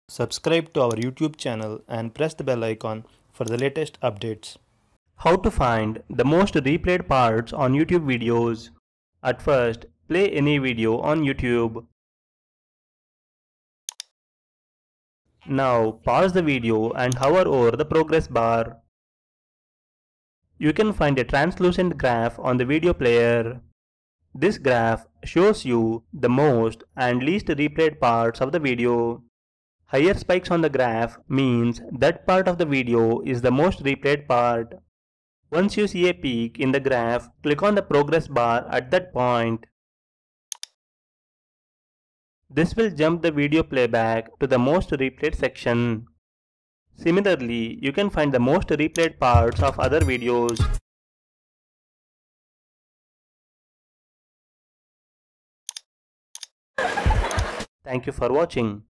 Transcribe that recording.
Subscribe to our YouTube channel and press the bell icon for the latest updates. How to find the most replayed parts on YouTube videos. At first, play any video on YouTube. Now pause the video and hover over the progress bar. You can find a translucent graph on the video player. This graph shows you the most and least replayed parts of the video. Higher spikes on the graph means that part of the video is the most replayed part. Once you see a peak in the graph, click on the progress bar at that point. This will jump the video playback to the most replayed section. Similarly, you can find the most replayed parts of other videos. Thank you for watching.